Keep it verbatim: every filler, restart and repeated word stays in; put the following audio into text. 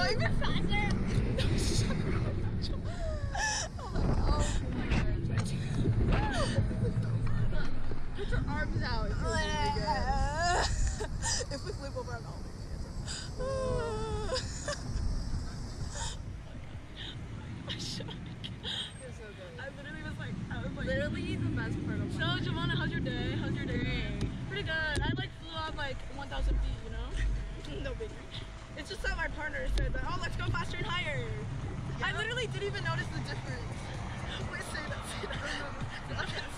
going faster. Oh my god. Put your arms out. If we flip over, I'm all I literally was like, I was like, literally the best part of it. So, Giovanna, how's your day? How's your day? Pretty good. I like flew out like one thousand feet, you know? No biggie. It's just that my partner said that, oh, let's go faster and higher. Yeah. I literally didn't even notice the difference. Wait, say that, say that.